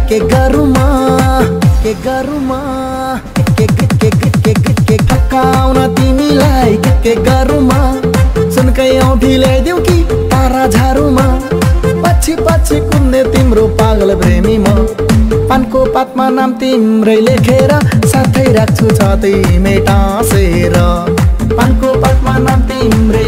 के गरुमा के गरुमा के ठक्काउन तिमीलाई के गरुमा सुनकै औँठी ल्याइदेऊ कि तारा झारुमा पछि पछि कुद्ने तिम्रो पागल प्रेमी म पानको पातमा नाम तिम्रै लेखेर साथै राख्छु छतै मेटासेर पानको पातमा नाम तिम्रै